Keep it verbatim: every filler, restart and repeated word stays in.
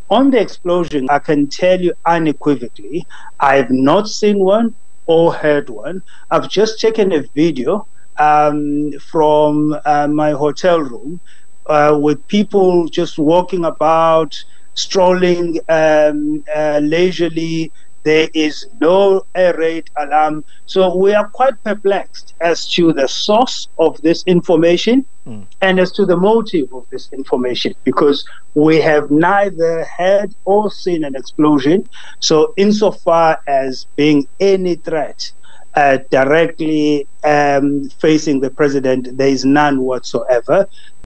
On the explosion, I can tell you unequivocally, I have not seen one or heard one. I've just taken a video um, from uh, my hotel room uh, with people just walking about, strolling um, uh, leisurely. There is no air raid alarm. So we are quite perplexed as to the source of this information mm. and as to the motive of this information, because we have neither heard or seen an explosion. So insofar as being any threat uh, directly um, facing the president, there is none whatsoever.